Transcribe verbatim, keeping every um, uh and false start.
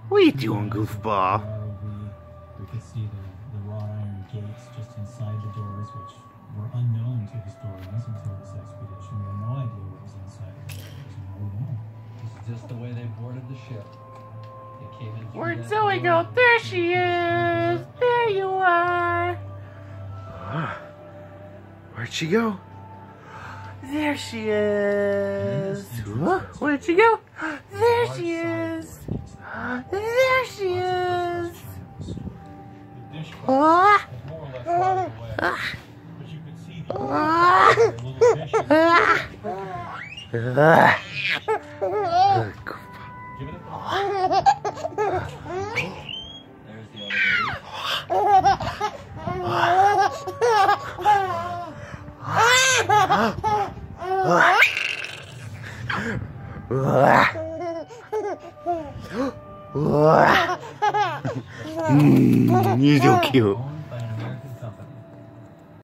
What are you doing, goofball? We could see the, the wrought iron gates just inside the doors, which were unknown to historians until this expedition. We had no idea what was inside the doors. Now we know. This is just the way they boarded the ship. They came in. Where'd Zoey go? There she is! There you are! Where'd she go? There she is! Where'd she go? There she is! There she is! Ah! Ah! There's the mm, you're so cute.